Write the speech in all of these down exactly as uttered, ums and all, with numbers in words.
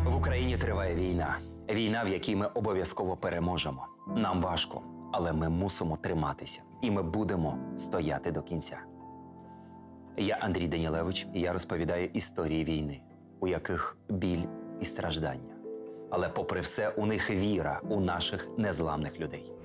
В Україні триває війна. Війна, в якій ми обов'язково переможемо. Нам важко, але ми мусимо триматися. І ми будемо стояти до кінця. Я Андрій Данілевич, і я розповідаю історії війни, у яких біль і страждання. Але попри все, у них віра у наших незламних людей.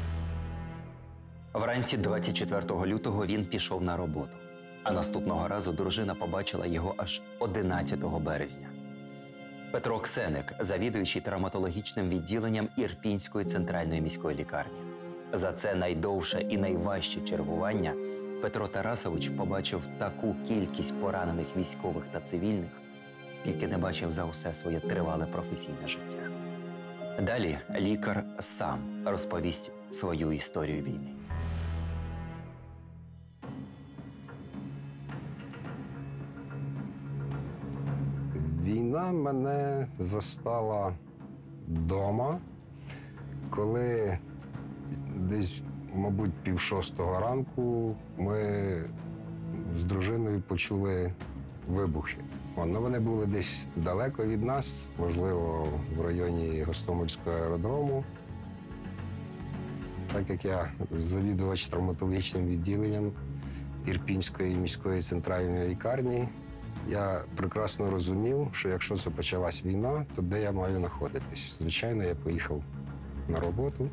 Вранці двадцять четвертого лютого він пішов на роботу. А наступного разу дружина побачила його аж одинадцятого березня. Петро Ксеник, завідуючий травматологічним відділенням Ірпінської центральної міської лікарні. За це найдовше і найважче чергування Петро Тарасович побачив таку кількість поранених військових та цивільних, скільки не бачив за усе своє тривале професійне життя. Далі лікар сам розповість свою історію війни. Війна мене застала вдома, коли десь, мабуть, пів шостого ранку ми з дружиною почули вибухи. Ну, вони були десь далеко від нас, можливо, в районі Гостомельського аеродрому. Так як я завідувач травматологічним відділенням Ірпінської міської центральної лікарні, я прекрасно розумів, що якщо це почалась війна, то де я маю знаходитись? Звичайно, я поїхав на роботу.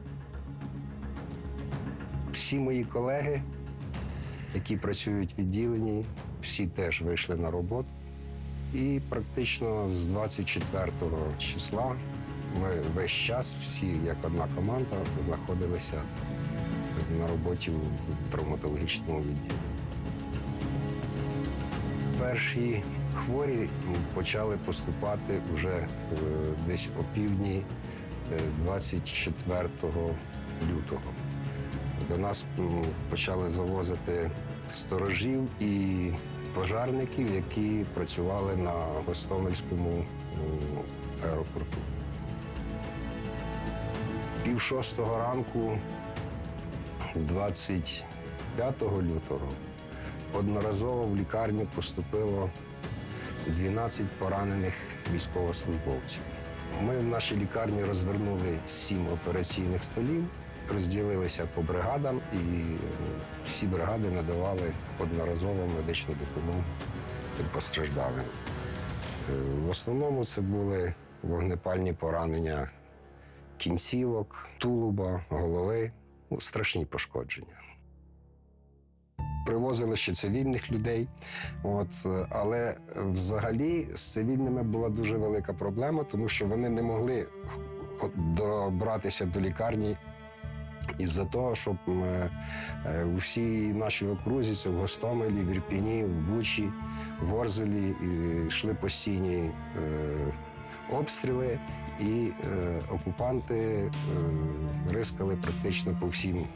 Всі мої колеги, які працюють в відділенні, всі теж вийшли на роботу. І практично з двадцять четвертого числа ми весь час, всі як одна команда, знаходилися на роботі в травматологічному відділі. Перші хворі почали поступати вже десь опівдні двадцять четвертого лютого. До нас почали завозити сторожів і пожарників, які працювали на Гостомельському аеропорту. Пів шостого ранку, двадцять п'ятого лютого, одноразово в лікарню поступило дванадцять поранених військовослужбовців. Ми в нашій лікарні розвернули сім операційних столів, розділилися по бригадам і всі бригади надавали одноразову медичну допомогу постраждалим. В основному це були вогнепальні поранення кінцівок, тулуба, голови, ну, страшні пошкодження. Привозили ще цивільних людей, от, але взагалі з цивільними була дуже велика проблема, тому що вони не могли добратися до лікарні із-за того, щоб у всій нашій окрузі, це в Гостомелі, в Ірпіні, в Бучі, в Ворзелі йшли постійні обстріли, і окупанти рискали практично по всім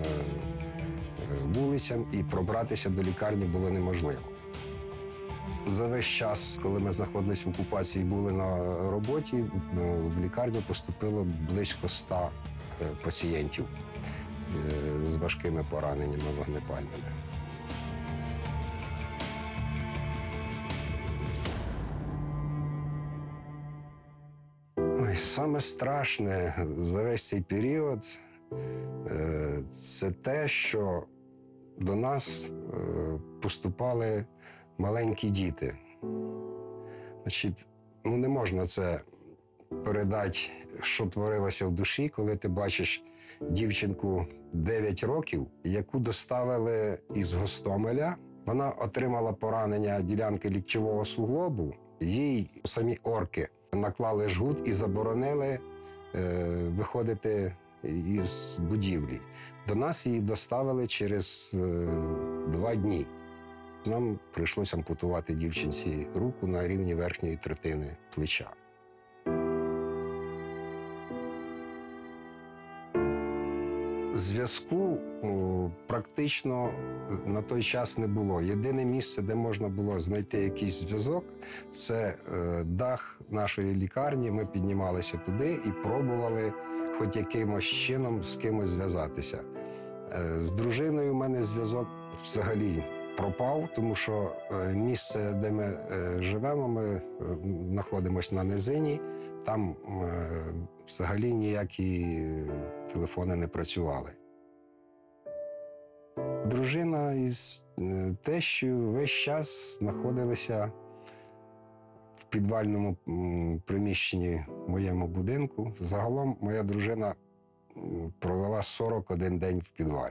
вулицям, і пробратися до лікарні було неможливо. За весь час, коли ми знаходилися в окупації і були на роботі, в лікарню поступило близько ста пацієнтів з важкими пораненнями вогнепальними. Ой, саме страшне за весь цей період – це те, що до нас поступали маленькі діти. Значить, ну не можна це передати, що творилося в душі, коли ти бачиш дівчинку дев'ять років, яку доставили із Гостомеля. Вона отримала поранення ділянки ліктьового суглобу. Їй самі орки наклали жгут і заборонили е, виходити із будівлі. До нас її доставили через е, два дні. Нам прийшлося ампутувати дівчинці руку на рівні верхньої третини плеча. Зв'язку практично на той час не було. Єдине місце, де можна було знайти якийсь зв'язок, це дах нашої лікарні. Ми піднімалися туди і пробували хоч якимось чином з кимось зв'язатися. З дружиною в мене зв'язок взагалі пропав, тому що е, місце, де ми е, живемо, ми е, знаходимося на низині, там е, взагалі ніякі е, телефони не працювали. Дружина із е, тещою весь час знаходилися в підвальному м, приміщенні в моєму будинку. Загалом моя дружина м, провела сорок один день в підвалі.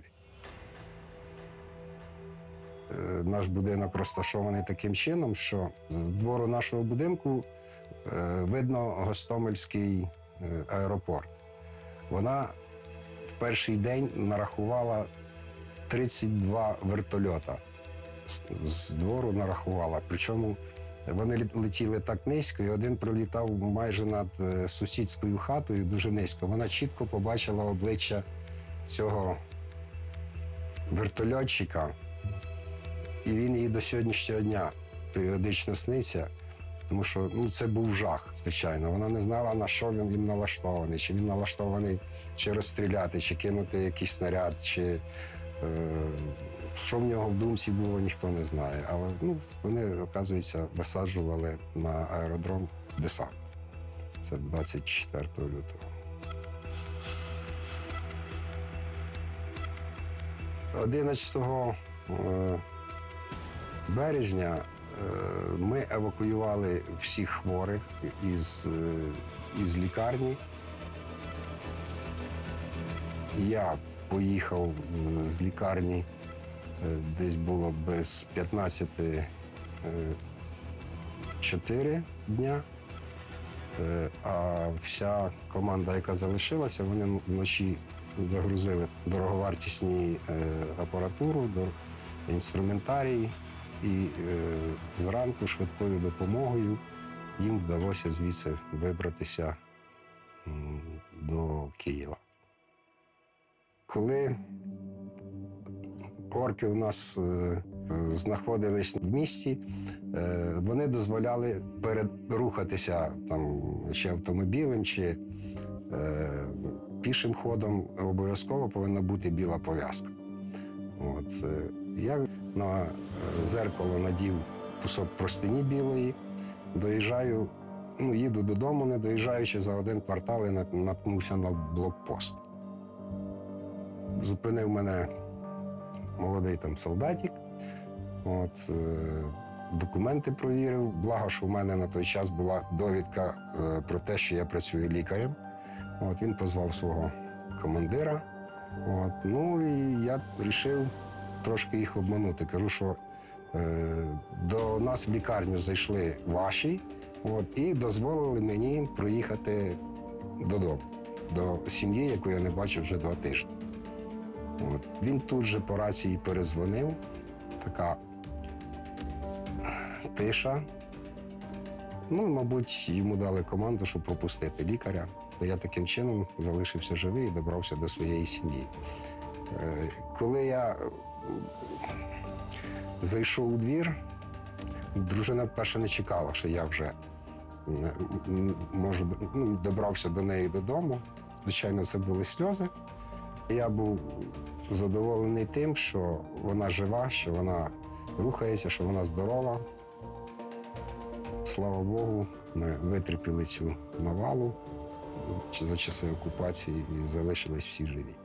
Е, Наш будинок розташований таким чином, що з двору нашого будинку е, видно Гостомельський е, аеропорт. Вона в перший день нарахувала тридцять два вертольота. З- З двору нарахувала. Причому вони лі- летіли так низько, і один пролітав майже над е, сусідською хатою, дуже низько. Вона чітко побачила обличчя цього вертольотчика. І він їй до сьогоднішнього дня періодично сниться, тому що ну, це був жах, звичайно. Вона не знала, на що він, він налаштований, чи він налаштований чи розстріляти, чи кинути якийсь снаряд, чи е, що в нього в думці було, ніхто не знає. Але ну, вони, оказується, висаджували на аеродром десант. Це двадцять четвертого лютого. одинадцятого е, березня е, ми евакуювали всіх хворих із, е, із лікарні. Я поїхав з- з лікарні, е, десь було без п'ятнадцяти чотири дня. Е, А вся команда, яка залишилася, вони вночі загрузили дороговартісні е, апаратуру, дор- інструментарій, і е, зранку швидкою допомогою їм вдалося звідси вибратися м, до Києва. Коли орки у нас е, знаходились в місті, е, вони дозволяли перерухатися там, чи автомобілем, чи е, пішим ходом. Обов'язково повинна бути біла пов'язка. От, е, я на е, зеркало надів кусок простині білої, доїжджаю, ну, їду додому, не доїжджаючи за один квартал, і нат- наткнувся на блокпост. Зупинив мене молодий там солдатик, от, е, документи провірив. Благо, що в мене на той час була довідка е, про те, що я працюю лікарем. От, він позвав свого командира. От, ну і я вирішив трошки їх обманути. Кажу, що е, до нас в лікарню зайшли ваші, от, і дозволили мені проїхати додому, до сім'ї, яку я не бачив вже два тижні. От. Він тут же по рації перезвонив, така тиша. Ну, мабуть, йому дали команду, щоб пропустити лікаря. То я таким чином залишився живий і добрався до своєї сім'ї. Е, Коли я зайшов у двір, дружина вперше не чекала, що я вже м, м, можу, ну, добрався до неї додому. Звичайно, це були сльози. Я був задоволений тим, що вона жива, що вона рухається, що вона здорова. Слава Богу, ми витерпіли цю навалу за часи окупації і залишились всі живі.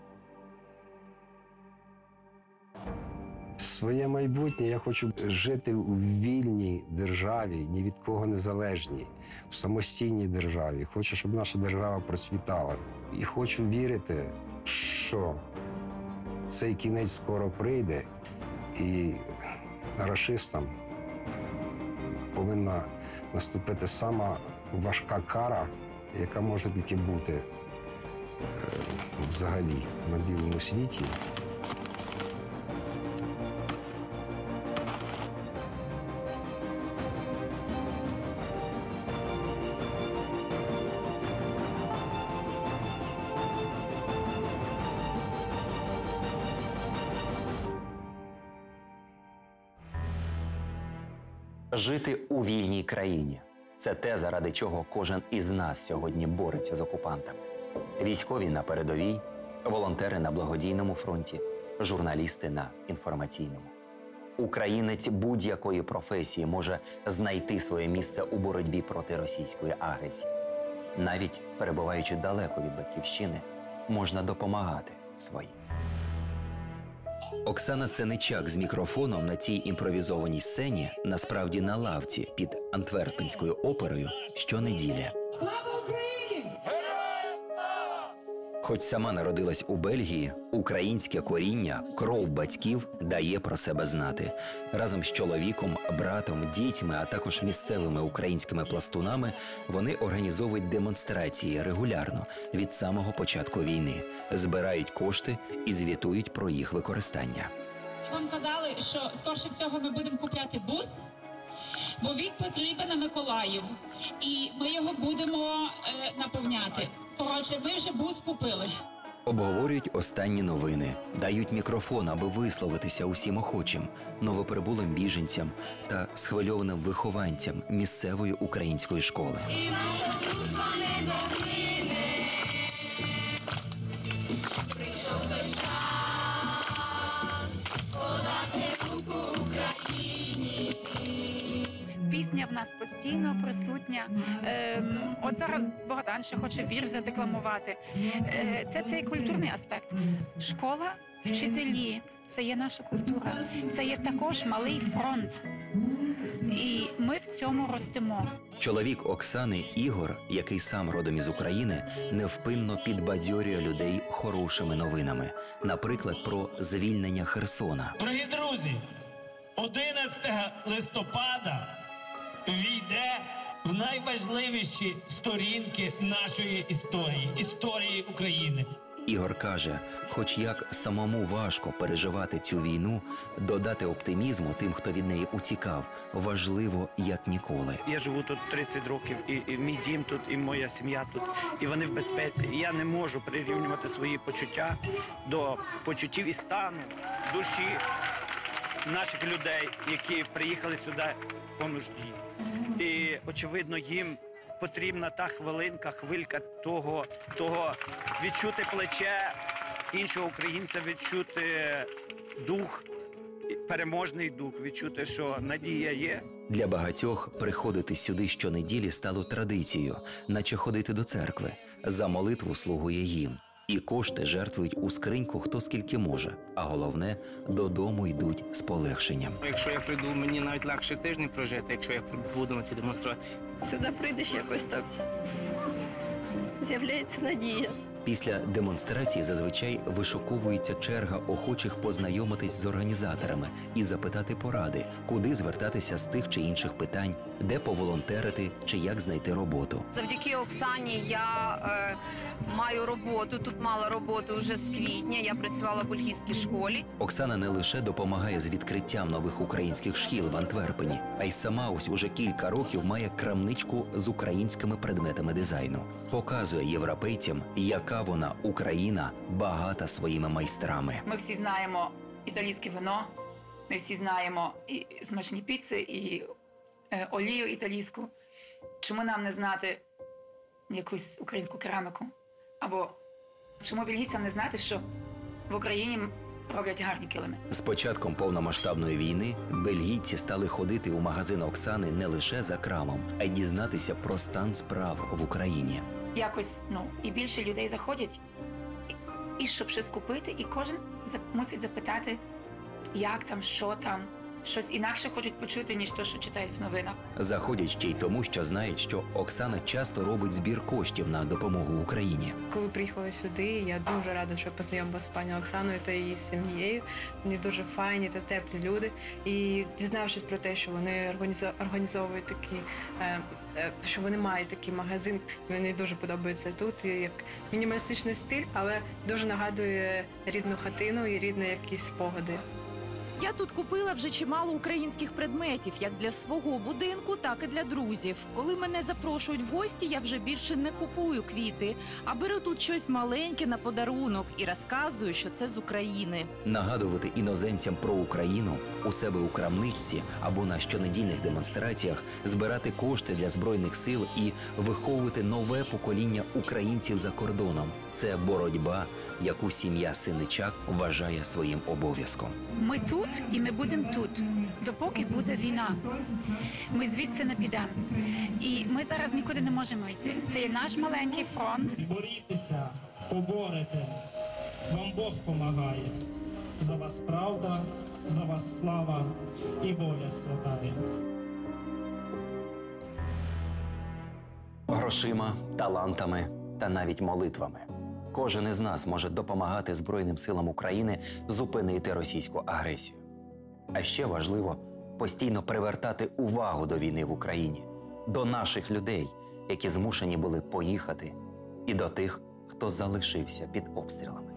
Своє майбутнє я хочу жити у вільній державі, ні від кого не залежній, в самостійній державі. Хочу, щоб наша держава процвітала. І хочу вірити, що цей кінець скоро прийде, і рашистам повинна наступити сама важка кара, яка може тільки бути е, взагалі на білому світі. Жити у вільній країні – це те, заради чого кожен із нас сьогодні бореться з окупантами. Військові на передовій, волонтери на благодійному фронті, журналісти на інформаційному. Українець будь-якої професії може знайти своє місце у боротьбі проти російської агресії. Навіть перебуваючи далеко від батьківщини, можна допомагати своїм. Оксана Сеничак з мікрофоном на цій імпровізованій сцені насправді на лавці під Антверпенською оперою щонеділі. Слава Україні! Хоч сама народилась у Бельгії, українське коріння, кров батьків дає про себе знати. Разом з чоловіком, братом, дітьми, а також місцевими українськими пластунами вони організовують демонстрації регулярно від самого початку війни, збирають кошти і звітують про їх використання. Вам казали, що скорше всього ми будемо купляти бус, бо він потрібен на Миколаїв, і ми його будемо е, наповняти. Коротше, ми вже бус купили. Обговорюють останні новини, дають мікрофон, аби висловитися усім охочим, новоприбулим біженцям та схвильованим вихованцям місцевої української школи. І наша дружба не загине. Прийшов той час подати руку Україні. Пісня в нас постійно присутня. Ем, от зараз Богдан ще хоче вірш задекламувати. Е, це цей культурний аспект. Школа, вчителі – це є наша культура. Це є також малий фронт. І ми в цьому ростемо. Чоловік Оксани Ігор, який сам родом із України, невпинно підбадьорює людей хорошими новинами. Наприклад, про звільнення Херсона. Дорогі друзі, одинадцятого листопада війде в найважливіші сторінки нашої історії, історії України. Ігор каже, хоч як самому важко переживати цю війну, додати оптимізму тим, хто від неї утікав, важливо як ніколи. Я живу тут тридцять років, і, і мій дім тут, і моя сім'я тут, і вони в безпеці. І я не можу прирівнювати свої почуття до почуттів і стану душі наших людей, які приїхали сюди по нужді. І, очевидно, їм потрібна та хвилинка, хвилька того, того відчути плече іншого українця, відчути дух, переможний дух, відчути, що надія є. Для багатьох приходити сюди щонеділі стало традицією, наче ходити до церкви. За молитву слугує їм. І кошти жертвують у скриньку хто скільки може. А головне, додому йдуть з полегшенням. Якщо я прийду, мені навіть легше тиждень прожити, якщо я буду на цій демонстрації. Сюди прийдеш якось так, з'являється надія. Після демонстрації зазвичай вишуковується черга охочих познайомитись з організаторами і запитати поради, куди звертатися з тих чи інших питань, де поволонтерити чи як знайти роботу. Завдяки Оксані я е, маю роботу, тут мала роботу вже з квітня, я працювала в бельгійській школі. Оксана не лише допомагає з відкриттям нових українських шкіл в Антверпені, а й сама ось уже кілька років має крамничку з українськими предметами дизайну. Показує європейцям, яка вона, Україна, багата своїми майстрами. Ми всі знаємо італійське вино, ми всі знаємо і смачні піци, і е, олію італійську. Чому нам не знати якусь українську кераміку? Або чому бельгійцям не знати, що в Україні роблять гарні килими? З початком повномасштабної війни бельгійці стали ходити у магазин Оксани не лише за крамом, а й дізнатися про стан справ в Україні. Якось, ну, і більше людей заходять, і, і щоб щось купити, і кожен за, мусить запитати, як там, що там. Щось інакше хочуть почути, ніж те, що читають в новинах. Заходять ще й тому, що знають, що Оксана часто робить збір коштів на допомогу Україні. Коли приїхала сюди, я дуже рада, що познайомилася з пані Оксаною та її сім'єю. Вони дуже файні та теплі люди. І дізнавшись про те, що вони організовують такі, що вони мають такий магазин, мені дуже подобається тут. І як мінімалістичний стиль, але дуже нагадує рідну хатину і рідні якісь спогади. Я тут купила вже чимало українських предметів, як для свого будинку, так і для друзів. Коли мене запрошують в гості, я вже більше не купую квіти, а беру тут щось маленьке на подарунок і розказую, що це з України. Нагадувати іноземцям про Україну у себе у крамничці або на щонедільних демонстраціях, збирати кошти для Збройних сил і виховувати нове покоління українців за кордоном – це боротьба, яку сім'я Сеничак вважає своїм обов'язком. Ми тут тут, і ми будемо тут, допоки буде війна. Ми звідси не підемо. І ми зараз нікуди не можемо йти. Це є наш маленький фронт. Борітеся, поборете. Вам Бог помагає. За вас правда, за вас слава і воля святая. Грошима, талантами та навіть молитвами. Кожен із нас може допомагати Збройним силам України зупинити російську агресію. А ще важливо постійно привертати увагу до війни в Україні, до наших людей, які змушені були поїхати, і до тих, хто залишився під обстрілами.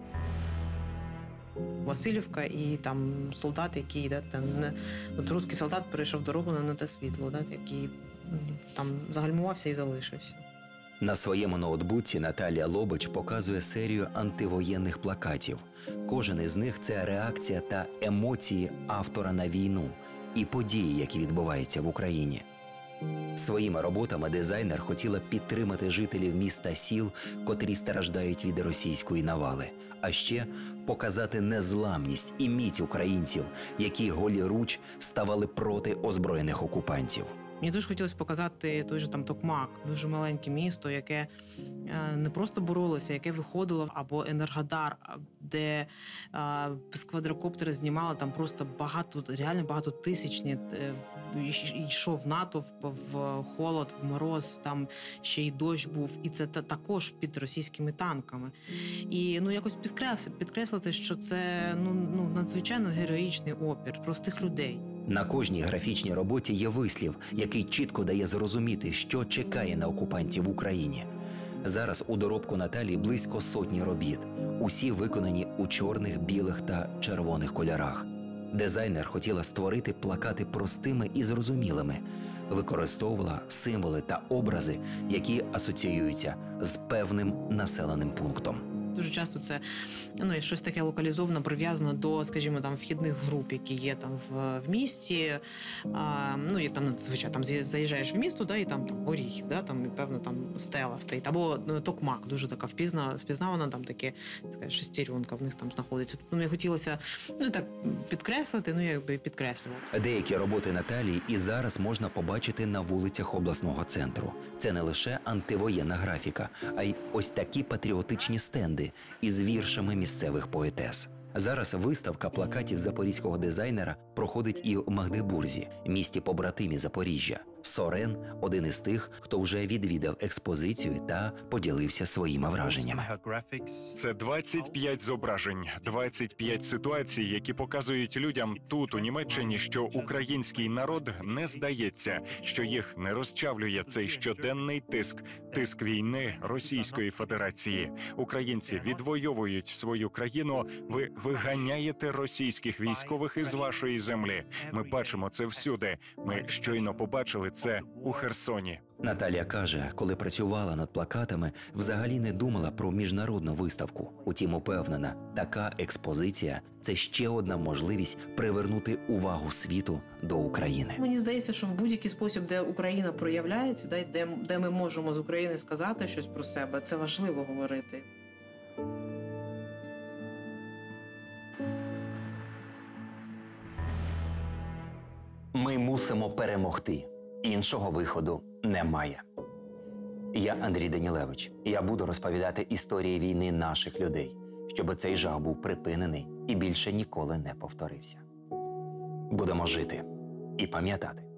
Васильівка і там солдат, який да, там, не, от русський солдат перейшов дорогу на не те світло, да, який там загальмувався і залишився. На своєму ноутбуці Наталія Лобоч показує серію антивоєнних плакатів. Кожен із них – це реакція та емоції автора на війну і події, які відбуваються в Україні. Своїми роботами дизайнер хотіла підтримати жителів міст та сіл, котрі страждають від російської навали, а ще показати незламність і міць українців, які голіруч ставали проти озброєних окупантів. Мені дуже хотілося показати той же там Токмак, дуже маленьке місто, яке е, не просто боролося, яке виходило, або Енергодар, де е, з квадрокоптера знімали там просто багато, реально багато тисячні, е, йшов натовп в холод, в мороз, там ще й дощ був, і це та, також під російськими танками. І ну якось підкреслити, підкреслити, що це ну, ну надзвичайно героїчний опір простих людей. На кожній графічній роботі є вислів, який чітко дає зрозуміти, що чекає на окупантів в Україні. Зараз у доробку Наталії близько сотні робіт. Усі виконані у чорних, білих та червоних кольорах. Дизайнер хотіла створити плакати простими і зрозумілими. Використовувала символи та образи, які асоціюються з певним населеним пунктом. Дуже часто це ну, щось таке локалізовано, прив'язано до, скажімо, там вхідних груп, які є там в, в місті. А, ну, і там, звичайно, там заїжджаєш в місто, да, і там, там Оріхів, да, там, і, певно, там стела стоїть. Або ну, Токмак, дуже така впізна, впізнавана, там таке, така шестеренка в них там знаходиться. Тобто мені хотілося ну, так підкреслити, ну, якби підкреслювати. Деякі роботи Наталії і зараз можна побачити на вулицях обласного центру. Це не лише антивоєнна графіка, а й ось такі патріотичні стенди із віршами місцевих поетес. Зараз виставка плакатів запорізького дизайнера проходить і в Магдебурзі, місті побратимі Запоріжжя. Сорен – один із тих, хто вже відвідав експозицію та поділився своїми враженнями. Це двадцять п'ять зображень, двадцять п'ять ситуацій, які показують людям тут, у Німеччині, що український народ не здається, що їх не розчавлює цей щоденний тиск, тиск війни Російської Федерації. Українці відвоюють свою країну, ви виганяєте російських військових із вашої землі. Ми бачимо це всюди. Ми щойно побачили це у Херсоні. Наталія каже, коли працювала над плакатами, взагалі не думала про міжнародну виставку. Утім, упевнена, така експозиція – це ще одна можливість привернути увагу світу до України. Мені здається, що в будь-який спосіб, де Україна проявляється, де, де ми можемо з України сказати щось про себе, це важливо говорити. Ми мусимо перемогти. Іншого виходу немає. Я Андрій Данілевич. Я буду розповідати історії війни наших людей, щоб цей жах був припинений і більше ніколи не повторився. Будемо жити і пам'ятати.